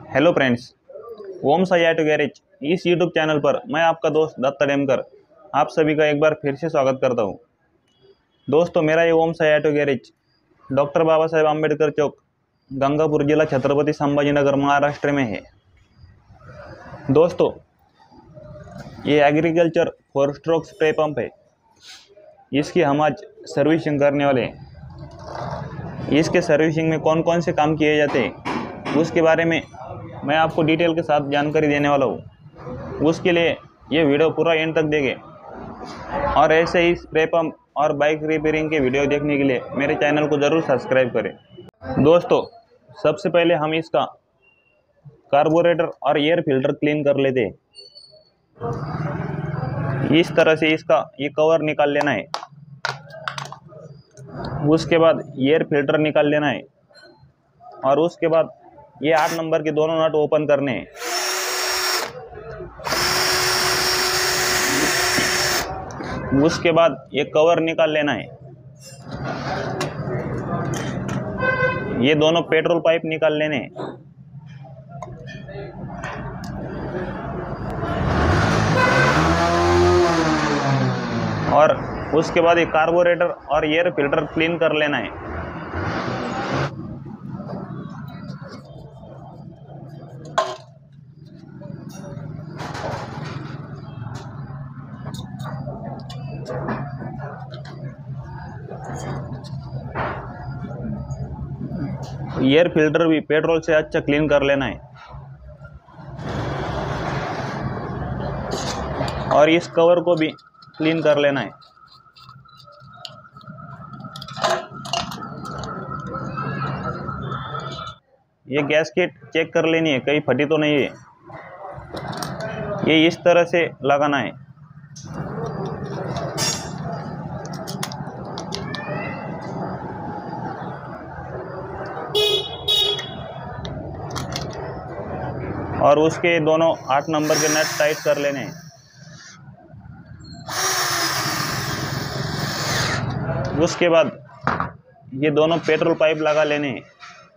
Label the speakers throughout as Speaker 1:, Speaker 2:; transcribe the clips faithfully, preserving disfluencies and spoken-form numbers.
Speaker 1: Hello friends, Om Sai auto garage इस YouTube channel पर मैं आपका दोस्त दत्ता डेमकर आप सभी का एक बार फिर से स्वागत करता हूं। दोस्तों, मेरा ये Om Sai auto garage doctor Baba Saheb Ambedkar Chowk, Gangapur जिला, छत्रपति संभाजीनगर, महाराष्ट्र में है। दोस्तों, ये agriculture four stroke spray pump है। इसकी हम आज सर्विसिंग करने वाले हैं। इसके सर्विसिंग में कौन कौन से काम किए जाते हैं उसके बारे में मैं आपको डिटेल के साथ जानकारी देने वाला हूँ। उसके लिए ये वीडियो पूरा एंड तक देखें और ऐसे ही स्प्रे पंप और बाइक रिपेयरिंग के वीडियो देखने के लिए मेरे चैनल को ज़रूर सब्सक्राइब करें। दोस्तों, सबसे पहले हम इसका कार्बोरेटर और एयर फिल्टर क्लीन कर लेते हैं। इस तरह से इसका ये कवर निकाल लेना है। उसके बाद एयर फिल्टर निकाल लेना है और उसके बाद ये आठ नंबर के दोनों नट ओपन करने हैं। उसके बाद ये कवर निकाल लेना है। ये दोनों पेट्रोल पाइप निकाल लेने हैं। और उसके बाद ये कार्बोरेटर और एयर फिल्टर क्लीन कर लेना है। एयर फिल्टर भी पेट्रोल से अच्छा क्लीन कर लेना है और इस कवर को भी क्लीन कर लेना है। ये गैसकेट चेक कर लेनी है, कहीं फटी तो नहीं है। ये इस तरह से लगाना है। और उसके दोनों आठ नंबर के नट टाइट कर लेने हैं। उसके बाद ये दोनों पेट्रोल पाइप लगा लेने हैं।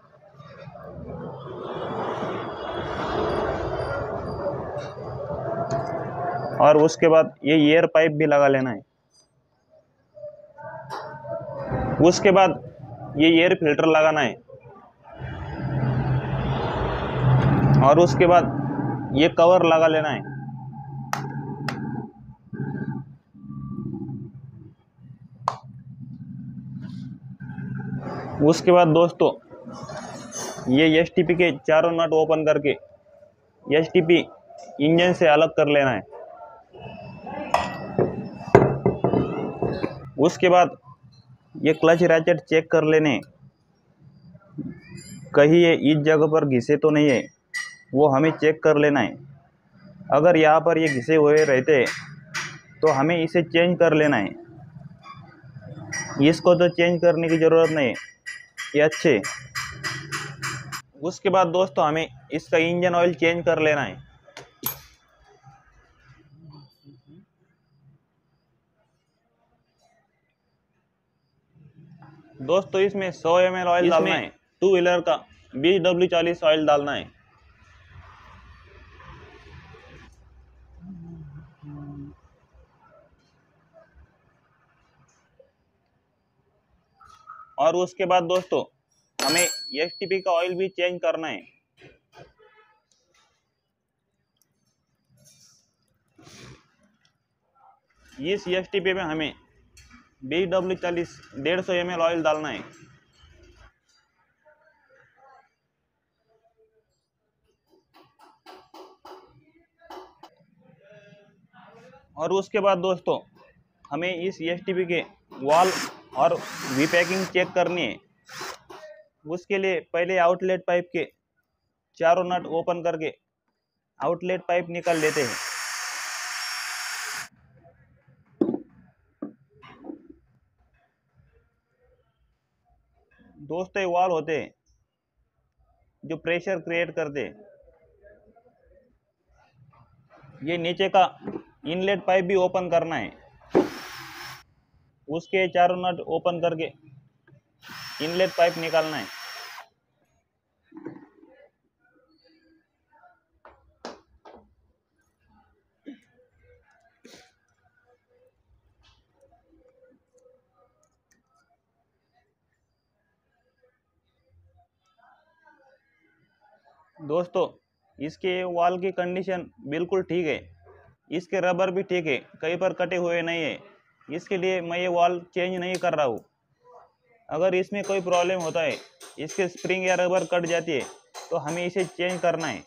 Speaker 1: और उसके बाद ये एयर पाइप भी लगा लेना है। उसके बाद ये एयर फिल्टर लगाना है और उसके बाद ये कवर लगा लेना है। उसके बाद दोस्तों, ये एसटीपी के चारों नट ओपन करके एसटीपी इंजन से अलग कर लेना है। उसके बाद ये क्लच रैचेट चेक कर लेने, कहीं ये इस जगह पर घिसे तो नहीं है, वो हमें चेक कर लेना है। अगर यहाँ पर ये घिसे हुए रहते तो हमें इसे चेंज कर लेना है। इसको तो चेंज करने की ज़रूरत नहीं है, ये अच्छे। उसके बाद दोस्तों, हमें इसका इंजन ऑयल चेंज कर लेना है। दोस्तों, इसमें सौ एम एल ऑयल डालना है। टू व्हीलर का बी डब्ल्यू चालीस ऑयल डालना है। और उसके बाद दोस्तों, हमें एसटीपी का ऑयल भी चेंज करना है। इस एसटीपी में हमें बी डब्ल्यू चालीस डेढ़ सौ एम एल ऑयल डालना है। और उसके बाद दोस्तों, हमें इस एसटीपी के वॉल और वी पैकिंग चेक करनी है। उसके लिए पहले आउटलेट पाइप के चारों नट ओपन करके आउटलेट पाइप निकाल लेते हैं। दोस्तों, ये वॉल होते हैं जो प्रेशर क्रिएट करते हैं। ये नीचे का इनलेट पाइप भी ओपन करना है। उसके चारों नट ओपन करके इनलेट पाइप निकालना है। दोस्तों इसके वॉल की कंडीशन बिल्कुल ठीक है, इसके रबर भी ठीक है, कहीं पर कटे हुए नहीं है। इसके लिए मैं ये वॉल चेंज नहीं कर रहा हूँ। अगर इसमें कोई प्रॉब्लम होता है, इसके स्प्रिंग या रबर कट जाती है, तो हमें इसे चेंज करना है।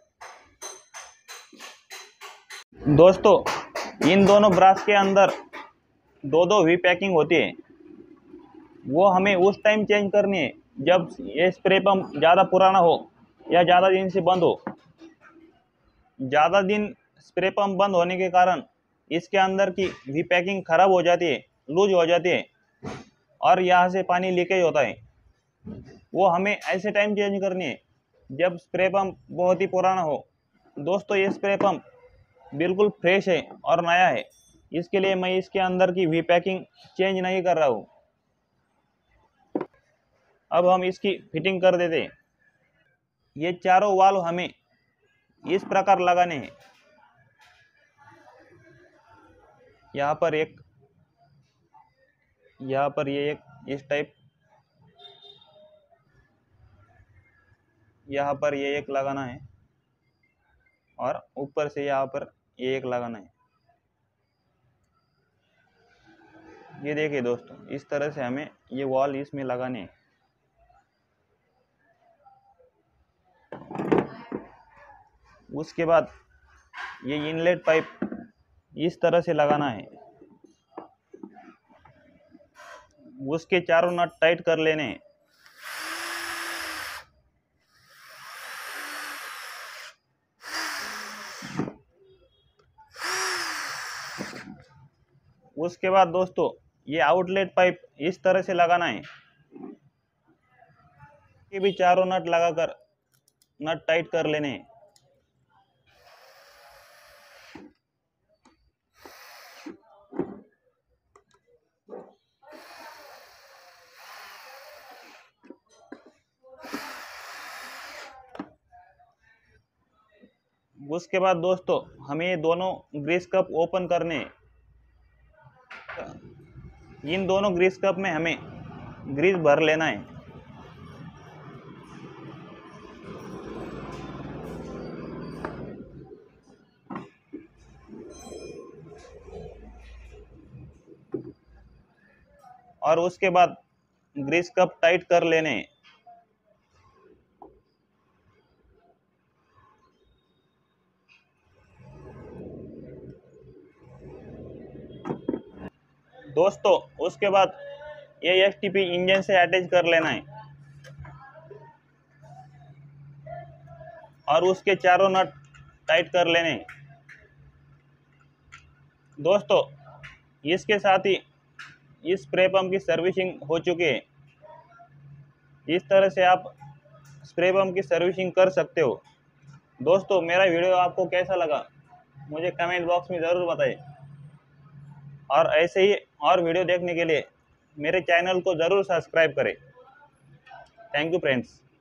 Speaker 1: दोस्तों इन दोनों ब्रास के अंदर दो दो वी पैकिंग होती है, वो हमें उस टाइम चेंज करनी है जब ये स्प्रे पंप ज़्यादा पुराना हो या ज़्यादा दिन से बंद हो। ज़्यादा दिन स्प्रे पंप बंद होने के कारण इसके अंदर की वी पैकिंग खराब हो जाती है, लूज हो जाती है और यहाँ से पानी लीकेज होता है। वो हमें ऐसे टाइम चेंज करनी है जब स्प्रे पंप बहुत ही पुराना हो। दोस्तों ये स्प्रे पंप बिल्कुल फ्रेश है और नया है, इसके लिए मैं इसके अंदर की वी पैकिंग चेंज नहीं कर रहा हूँ। अब हम इसकी फिटिंग कर देते हैं। ये चारों वाल्व हमें इस प्रकार लगाने हैं। यहाँ पर एक, यहाँ पर ये एक इस टाइप, यहाँ पर ये एक लगाना है और ऊपर से यहाँ पर ये एक लगाना है। ये देखिए दोस्तों, इस तरह से हमें ये वॉल इसमें लगाने हैं। उसके बाद ये इनलेट पाइप इस तरह से लगाना है। उसके चारों नट टाइट कर लेने हैं। उसके बाद दोस्तों ये आउटलेट पाइप इस तरह से लगाना है। ये भी चारों नट लगाकर नट टाइट कर लेने हैं। उसके बाद दोस्तों हमें ये दोनों ग्रीस कप ओपन करने हैं। इन दोनों ग्रीस कप में हमें ग्रीस भर लेना है। और उसके बाद ग्रीस कप टाइट कर लेने हैं। दोस्तों उसके बाद ये एस टी पी इंजन से अटैच कर लेना है और उसके चारों नट टाइट कर लेने हैं। दोस्तों इसके साथ ही इस स्प्रे पंप की सर्विसिंग हो चुकी है। इस तरह से आप स्प्रे पंप की सर्विसिंग कर सकते हो। दोस्तों मेरा वीडियो आपको कैसा लगा मुझे कमेंट बॉक्स में ज़रूर बताएं और ऐसे ही और वीडियो देखने के लिए मेरे चैनल को ज़रूर सब्सक्राइब करें। Thank you friends.